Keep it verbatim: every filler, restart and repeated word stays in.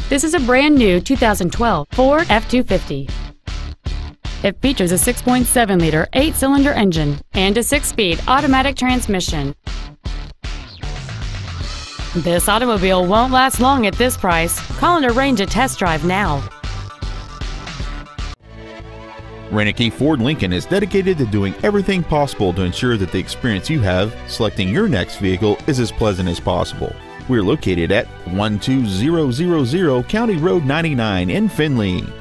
This is a brand new two thousand twelve Ford F two fifty. It features a six point seven liter eight-cylinder engine and a six-speed automatic transmission. This automobile won't last long at this price. Call and arrange a test drive now. Reineke Ford Lincoln is dedicated to doing everything possible to ensure that the experience you have selecting your next vehicle is as pleasant as possible. We're located at one two zero zero zero County Road ninety-nine in Findlay.